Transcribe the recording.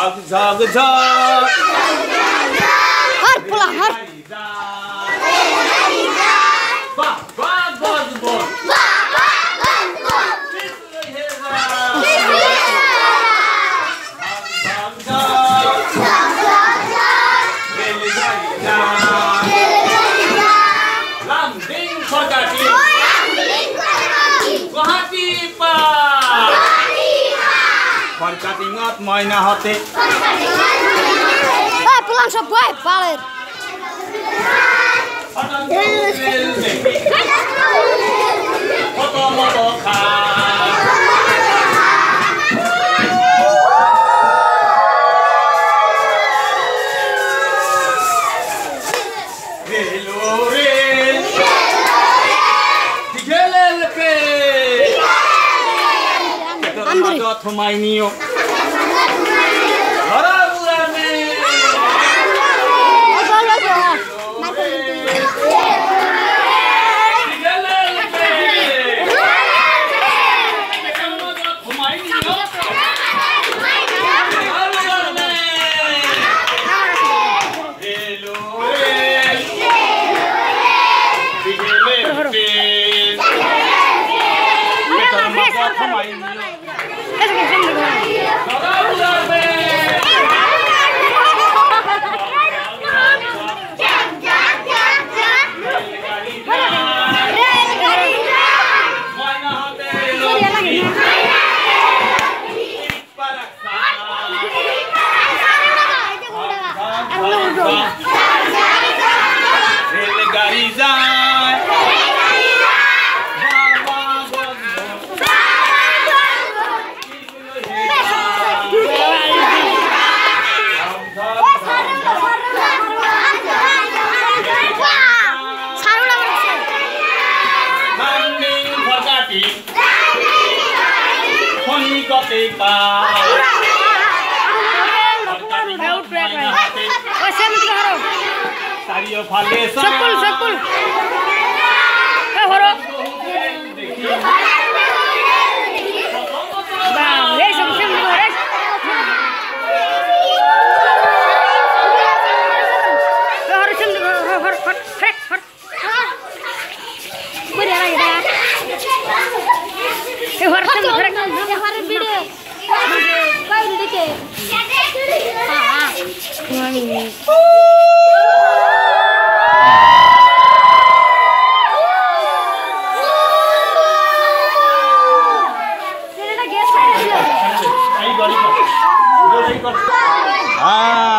झग झग हर पुला हर वाह वाह बोल बोल Perkatingat main hati. Pulang sebuah balik. Foto-foto Mainio. Ora burane. Sekul sekul. Horo. Bang, hey sem digores. Horo sem digores. Hor. Beri lagi dah. Hor sem digores. Hor video. Kau ini dike. Mami. Ah